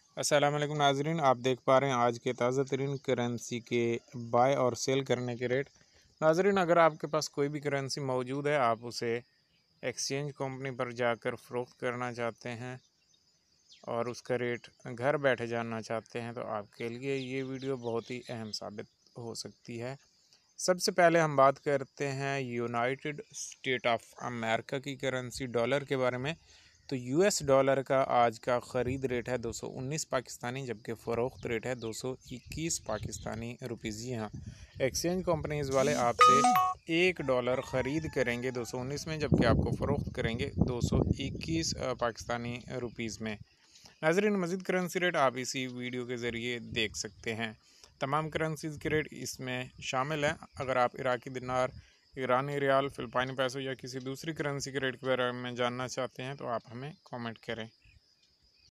अस्सलाम वालेकुम नाजरीन, आप देख पा रहे हैं आज के ताज़ा तरीन करेंसी के बाय और सेल करने के रेट। नाजरीन, अगर आपके पास कोई भी करेंसी मौजूद है, आप उसे एक्सचेंज कंपनी पर जाकर फ़रोख्त करना चाहते हैं और उसका रेट घर बैठे जानना चाहते हैं, तो आपके लिए ये वीडियो बहुत ही अहम साबित हो सकती है। सबसे पहले हम बात करते हैं यूनाइटेड स्टेट ऑफ अमेरिका की करेंसी डॉलर के बारे में। तो यूएस डॉलर का आज का ख़रीद रेट है 219 पाकिस्तानी, जबकि फ़रोख्त रेट है 221 पाकिस्तानी रुपीज़। जी हाँ, एक्सचेंज कंपनीज़ वाले आपसे $1 ख़रीद करेंगे 219 में, जबकि आपको फ़रोख्त करेंगे 221 पाकिस्तानी रुपीज़ में। नाज़रीन, मज़ीद करेंसी रेट आप इसी वीडियो के ज़रिए देख सकते हैं। तमाम करेंसीज़ के रेट इसमें शामिल हैं। अगर आप इराकी दिनार, ईरानी रियाल, फ़िलिपाइनी पैसो या किसी दूसरी करेंसी के रेट के बारे में जानना चाहते हैं तो आप हमें कमेंट करें।